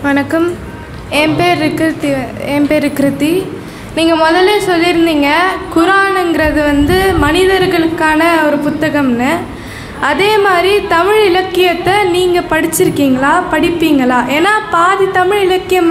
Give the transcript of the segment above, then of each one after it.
வணக்கம். என் பேர் கிருத்தி. நீங்கள் முதல்ல சொல்லியிருந்தீங்க குரானுங்கிறது மனிதர்களுக்கான ஒரு புத்தகம்னு. அதே மாதிரி தமிழ் இலக்கியத்தை நீங்கள் படிப்பீங்களா? ஏன்னா பாதி தமிழ் இலக்கியம்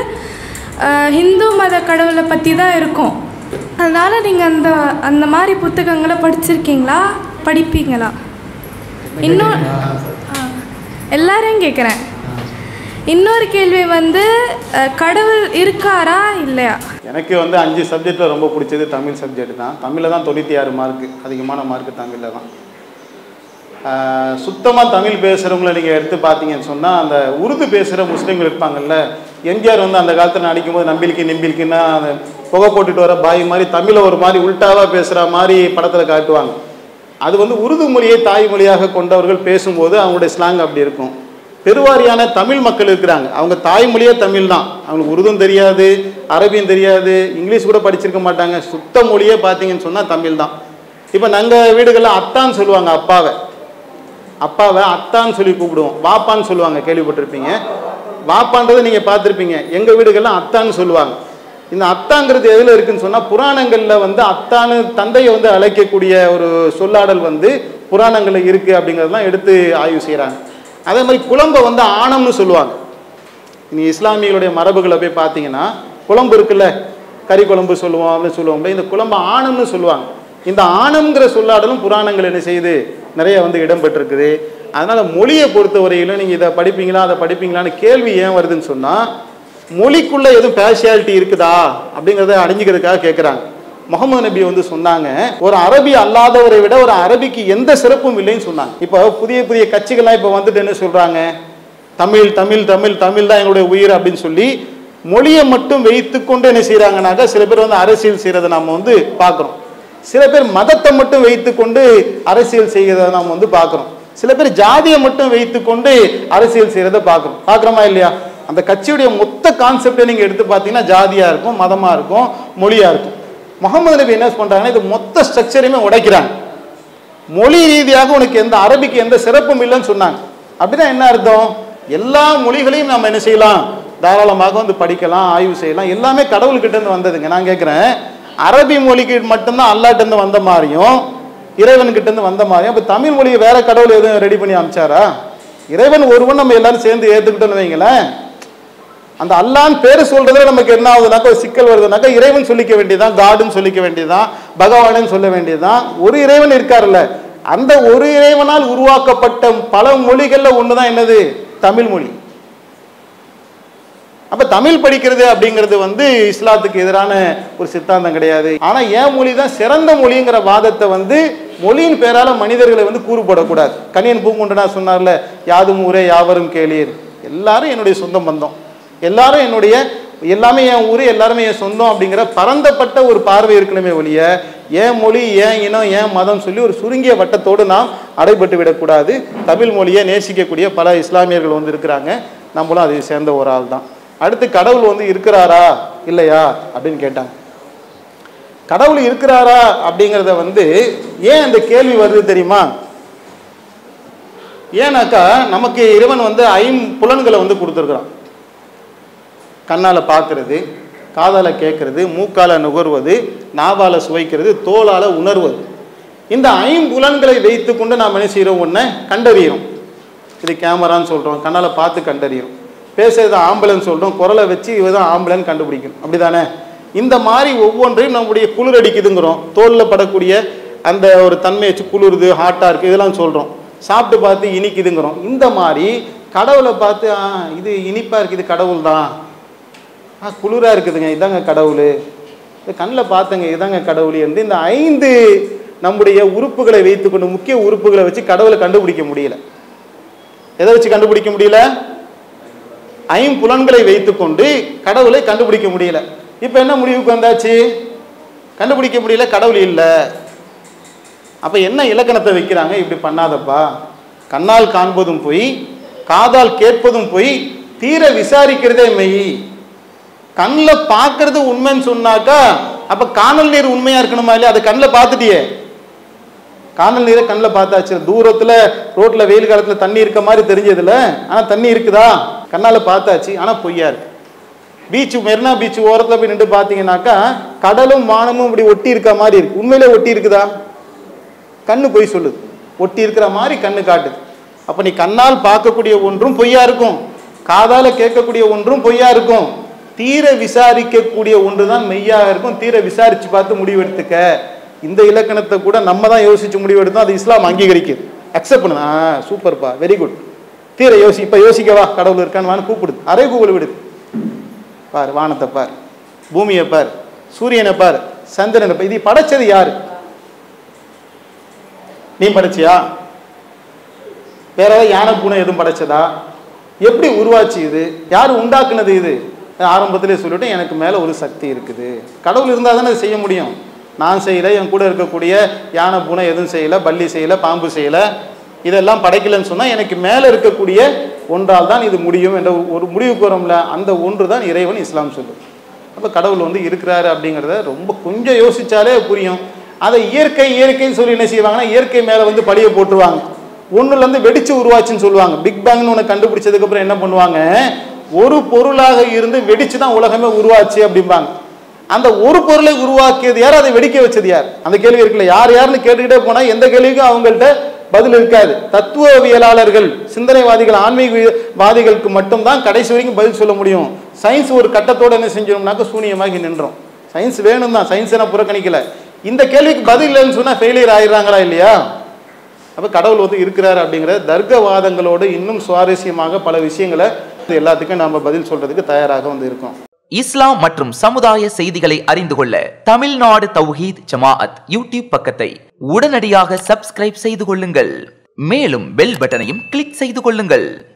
ஹிந்து மத கடவுளை பற்றி தான் இருக்கும். அதனால் நீங்கள் அந்த மாதிரி புத்தகங்களை படிப்பீங்களா? இன்னும் எல்லாரையும் கேட்குறேன். இன்னொரு கேள்வி கடவுள் இருக்காரா இல்லையா? எனக்கு 5 சப்ஜெக்டில் ரொம்ப பிடிச்சது தமிழ் சப்ஜெக்ட் தான். தமிழில் தான் 96 மார்க்கு, அதிகமான மார்க்கு தமிழில் தான். சுத்தமாக தமிழ் பேசுகிறவங்கள நீங்கள் எடுத்து பார்த்தீங்கன்னு சொன்னால், அந்த உருது பேசுகிற முஸ்லீம்கள் இருப்பாங்கல்ல, எம்ஜிஆர் அந்த காலத்தில் நடிக்கும்போது நம்பிக்கைன்னா அந்த புகை போட்டுட்டு வர பாய் மாதிரி தமிழை ஒரு மாதிரி உல்ட்டாவாக பேசுகிற மாதிரி படத்தில் காட்டுவாங்க. அது உருது மொழியை தாய்மொழியாக கொண்டவர்கள் பேசும்போது அவங்களுடைய ஸ்லாங் அப்படி இருக்கும். பெருவாரியான தமிழ் மக்கள் இருக்கிறாங்க, அவங்க தாய்மொழியே தமிழ் தான். அவங்களுக்கு உருதும் தெரியாது, அரபியும் தெரியாது, இங்கிலீஷ் கூட படிச்சிருக்க மாட்டாங்க. சுத்த மொழியே பார்த்தீங்கன்னு சொன்னால் தமிழ் தான். இப்போ நாங்கள் வீடுகளில் அத்தான்னு சொல்லுவாங்க, அப்பாவை அத்தான்னு சொல்லி கூப்பிடுவோம். வாப்பான்னு சொல்லுவாங்க, கேள்விப்பட்டிருப்பீங்க. வாப்பான்றதை நீங்கள் பார்த்துருப்பீங்க. எங்கள் வீடுகள்லாம் அத்தான்னு சொல்லுவாங்க. இந்த அத்தாங்கிறது எதில் இருக்குன்னு சொன்னால், புராணங்களில் அத்தான்னு தந்தையை அழைக்கக்கூடிய ஒரு சொல்லாடல் புராணங்களில் இருக்குது அப்படிங்கிறதெல்லாம் எடுத்து ஆய்வு செய்கிறாங்க. அதே மாதிரி குழம்பை ஆணம்னு சொல்லுவாங்க. நீ இஸ்லாமியர்களுடைய மரபுகளை போய் பார்த்தீங்கன்னா, குழம்பு இருக்குல்ல, கறி குழம்பு சொல்லுவோம், அப்படின்னு சொல்லுவோம்ல, இந்த குழம்பை ஆணம்னு சொல்லுவாங்க. இந்த ஆணம்ங்கிற சொல்லாடலும் புராணங்கள் என்ன செய்யுது, நிறைய இடம்பெற்றிருக்குது. அதனால் மொழியை பொறுத்தவரையிலும் நீங்கள் இதை படிப்பீங்களா அதை படிப்பீங்களான்னு கேள்வி ஏன் வருதுன்னு சொன்னால், மொழிக்குள்ளே எதுவும் பேஷியாலிட்டி இருக்குதா அப்படிங்கிறத அடைஞ்சிக்கிறதுக்காக கேட்குறாங்க. முகமது நபி சொன்னாங்க, ஒரு அரபி அல்லாதவரை விட ஒரு அரபிக்கு எந்த சிறப்பும் இல்லைன்னு சொன்னாங்க. இப்போ புதிய புதிய கட்சிகள்லாம் இப்போ என்ன சொல்கிறாங்க, தமிழ் தமிழ் தமிழ் தமிழ் தான் எங்களுடைய உயிர் அப்படின்னு சொல்லி மொழியை மட்டும் வைத்து கொண்டு என்ன செய்கிறாங்கனாக்கா, சில பேர் அரசியல் செய்கிறத நம்ம பார்க்குறோம். சில பேர் மதத்தை மட்டும் வைத்து கொண்டு அரசியல் செய்கிறத நாம் பார்க்குறோம். சில பேர் ஜாதியை மட்டும் வைத்து கொண்டு அரசியல் செய்கிறத பார்க்குறோமா இல்லையா? அந்த கட்சியுடைய மொத்த கான்செப்டை நீங்கள் எடுத்து பார்த்தீங்கன்னா ஜாதியாக இருக்கும், மதமாக இருக்கும், மொழியாக இருக்கும். முகமது நபி என்ன பண்ணுறாங்கன்னா, இது மொத்த ஸ்ட்ரக்சரையுமே உடைக்கிறாங்க. மொழி ரீதியாக உனக்கு அரபிக்கு எந்த சிறப்பும் இல்லைன்னு சொன்னாங்க. அப்படின்னா என்ன அர்த்தம்? எல்லா மொழிகளையும் நம்ம என்ன செய்யலாம், தாராளமாக படிக்கலாம், ஆய்வு செய்யலாம். எல்லாமே கடவுள்கிட்ட இருந்து வந்ததுங்க. நான் கேட்குறேன், அரபி மொழிக்கு மட்டும்தான் அல்லாஹ்ட்ட வந்த மாதிரியும் இறைவன்கிட்ட இருந்து வந்த மாதிரியும், இப்போ தமிழ் மொழியை வேற கடவுள் எதுவும் ரெடி பண்ணி அனுப்பிச்சாரா? இறைவன் ஒருவன் நம்ம எல்லாரும் சேர்ந்து ஏற்றுக்கிட்டோன்னு வைங்களேன், அந்த அல்லான்னு பேர் சொல்றதுல நமக்கு என்ன ஆகுதுனாக்கா, ஒரு சிக்கல் வருதுனாக்கா, இறைவன் சொல்லிக்க வேண்டியதான், காடுன்னு சொல்லிக்க வேண்டியதான், பகவானன்னு சொல்ல வேண்டியதுதான். ஒரு இறைவன் இருக்காருல்ல, அந்த ஒரு இறைவனால் உருவாக்கப்பட்ட பல மொழிகள்ல ஒண்ணுதான் என்னது, தமிழ் மொழி. அப்ப தமிழ் படிக்கிறது அப்படிங்கிறது இஸ்லாத்துக்கு எதிரான ஒரு சித்தாந்தம் கிடையாது. ஆனா என் மொழி தான் சிறந்த மொழிங்கிற வாதத்தை மொழியின் பேரால மனிதர்களை கூறுபடக்கூடாது. கணியன் பூங்குண்டனா சொன்னார்ல, யாதும் ஊரே யாவரும் கேளீர், எல்லாரும் என்னுடைய சொந்த பந்தம், எல்லாரும் என்னுடைய, எல்லாமே என் ஊர், எல்லாருமே என் சொந்தம் அப்படிங்கிற பரந்தப்பட்ட ஒரு பார்வை இருக்கணுமே ஒழிய, ஏன் மொழி, ஏன் இனம், ஏன் மதம் சொல்லி ஒரு சுருங்கிய வட்டத்தோடு நாம் அடைபட்டு விடக்கூடாது. தமிழ் மொழியை நேசிக்கக்கூடிய பல இஸ்லாமியர்கள் இருக்கிறாங்க, நம்மளும் அதை சேர்ந்த ஒரு ஆள் தான். அடுத்து, கடவுள் இருக்கிறாரா இல்லையா அப்படின்னு கேட்டாங்க. கடவுள் இருக்கிறாரா அப்படிங்கிறத ஏன் அந்த கேள்வி வருது தெரியுமா? ஏன்னாக்கா, நமக்கு இறைவன் 5 கொடுத்துருக்குறான். கண்ணால் பார்க்கறது, காதால் கேட்கறது, மூக்கால் நுகர்வது, நாவால் சுவைக்கிறது, தோளால் உணர்வது. இந்த 5 வைத்து கொண்டு நாம் என்ன செய்கிறோம், ஒன்றை கண்டறிகிறோம். இது கேமரான்னு சொல்கிறோம், கண்ணால் பார்த்து கண்டறிகிறோம். பேசுறது ஆம்பளைன்னு சொல்கிறோம், குரலை வச்சு இவதான் ஆம்பளைன்னு கண்டுபிடிக்கணும், அப்படி தானே? இந்த மாதிரி ஒவ்வொன்றையும் நம்முடைய குளிர் அடிக்குதுங்கிறோம், தோலில் படக்கூடிய அந்த ஒரு தன்மை வச்சு குளிருது, ஹாட்டாக இருக்குது, இதெல்லாம் சொல்கிறோம். சாப்பிட்டு பார்த்து இனிக்குதுங்கிறோம். இந்த மாதிரி கடவுளை பார்த்து இது இனிப்பாக இருக்குது, இது கடவுள் தான், குளிராக இருக்குதுங்க, இதாங்க கடவுள், இது கண்ணில் பார்த்துங்க, இதாங்க கடவுள் என்று இந்த 5 நம்முடைய உறுப்புகளை வைத்துக்கொண்டு, முக்கிய உறுப்புகளை வச்சு கடவுளை கண்டுபிடிக்க முடியல. எதை வச்சு கண்டுபிடிக்க முடியல? 5 வைத்துக்கொண்டு கடவுளை கண்டுபிடிக்க முடியல. இப்போ என்ன முடிவுக்கு வந்தாச்சு? கண்டுபிடிக்க முடியல, கடவுள் இல்லை. அப்போ என்ன இலக்கணத்தை வைக்கிறாங்க? இப்படி பண்ணாதப்பா, கண்ணால் காண்பதும் போய், காதால் கேட்பதும் போய், தீர விசாரிக்கிறதே மெய். கண்ணில் பார்க்கறது உண்மைன்னு சொன்னாக்கா, அப்போ காணல் நீர் உண்மையாக இருக்கணுமா இல்லையா? அதை கண்ணில் பார்த்துட்டியே, காணல் நீரை கண்ணில் பார்த்தாச்சு. தூரத்தில் ரோட்டில் வெயில் காலத்தில் தண்ணி இருக்க மாதிரி தெரிஞ்சதில்ல, ஆனால் தண்ணி இருக்குதா? கண்ணால் பார்த்தாச்சு, ஆனால் பொய்யா இருக்கு. பீச்சு மெரினா பீச் ஓரத்தில் போய் நின்று பார்த்தீங்கன்னாக்கா கடலும் வானமும் இப்படி ஒட்டி இருக்க மாதிரி இருக்கு. உண்மையிலே ஒட்டி இருக்குதா? கண்ணு பொய் சொல்லுது. ஒட்டி இருக்கிற மாதிரி கண்ணு காட்டுது. அப்போ நீ கண்ணால் பார்க்கக்கூடிய ஒன்றும் பொய்யா இருக்கும், காதால கேட்கக்கூடிய ஒன்றும் பொய்யா இருக்கும். தீர விசாரிக்கக்கூடிய ஒன்று தான் மெய்யாக இருக்கும். தீர விசாரிச்சு பார்த்து முடிவெடுத்துக்க. இந்த இலக்கணத்தை கூட நம்ம தான் யோசிச்சு முடிவெடுத்தோம். அது இஸ்லாம் அங்கீகரிக்குது, அக்செப்ட் பண்ணுது. சூப்பர்ப்பா, வெரி குட். தீர இப்போ யோசிக்கவா, கடவுள் இருக்கான்னு வான்னு கூப்பிடுது, அரை கூகுள் விடுது. பார், வானத்தை பார், பூமியை பார், சூரியனை பார், சந்திரனை பார். இது படைச்சது யாரு? நீ படைச்சியா? வேற ஏதாவது யானை பூனை எதுவும் படைச்சதா? எப்படி உருவாச்சு? இது யாரு உண்டாக்குனது? இது ஆரம்பத்திலே சொல்லிவிட்டு எனக்கு மேலே ஒரு சக்தி இருக்குது. கடவுள் இருந்தால் தானே செய்ய முடியும். நான் செய்யலை, என் கூட இருக்கக்கூடிய யானை பூனை எதுவும் செய்யலை, பள்ளி செய்யலை, பாம்பு செய்யலை, இதெல்லாம் படைக்கலன்னு சொன்னால் எனக்கு மேலே இருக்கக்கூடிய ஒன்றால் தான் இது முடியும் என்ற ஒரு முடிவுக்கு வரோம்ல. அந்த ஒன்று தான் இறைவன் இஸ்லாம் சொல்லுது. அப்போ கடவுள் வந்து இருக்கிறாரு அப்படிங்கிறத ரொம்ப கொஞ்சம் யோசிச்சாலே புரியும். அதை இயற்கைன்னு சொல்லி என்ன செய்வாங்கன்னா இயற்கை மேலே வந்து பழியை போட்டுருவாங்க. ஒன்றுலேருந்து வெடிச்சு உருவாச்சுன்னு சொல்லுவாங்க. பிக் பேங்னு ஒன்று கண்டுபிடிச்சதுக்கப்புறம் என்ன பண்ணுவாங்க, ஒரு பொருளாக இருந்து வெடிச்சு தான் உலகமே உருவாச்சு அப்படிம்பாங்க. அந்த ஒரு பொருளை உருவாக்கியது யார்? அதை வெடிக்க வச்சது யார்? அந்த கேள்வி இருக்குல்ல. யாருன்னு கேட்டுக்கிட்டே போனால் எந்த கேள்விக்கும் அவங்கள்ட்ட பதில் இருக்காது. தத்துவவியலாளர்கள், சிந்தனைவாதிகள், ஆன்மீகவாதிகளுக்கு மட்டும்தான் கடைசி வரைக்கும் பதில் சொல்ல முடியும். சயின்ஸ் ஒரு கட்டத்தோடு என்ன செஞ்சோம்னாக்க சூனியமாகி நின்றோம். சயின்ஸ் வேணும் தான், சயின்ஸ் என்ன புறக்கணிக்கல. இந்த கேள்விக்கு பதில் இல்லைன்னு சொன்னால் ஃபெயிலியர் ஆயிடுறாங்களா இல்லையா? அப்போ கடவுள் வந்து இருக்கிறார் அப்படிங்கிற தர்க்கவாதங்களோடு இன்னும் சுவாரஸ்யமாக பல விஷயங்களை எல்லாத்துக்கும் நாம் பதில் சொல்றதுக்கு தயாராக வந்து இருக்கோம். இஸ்லாம் மற்றும் சமுதாய செய்திகளை அறிந்து கொள்ள தமிழ்நாடு தௌஹீத் ஜமாஅத் யூடியூப் பக்கத்தை உடனடியாக சப்ஸ்கிரைப் செய்து கொள்ளுங்கள். மேலும் பெல் பட்டனையும் கிளிக் செய்து கொள்ளுங்கள்.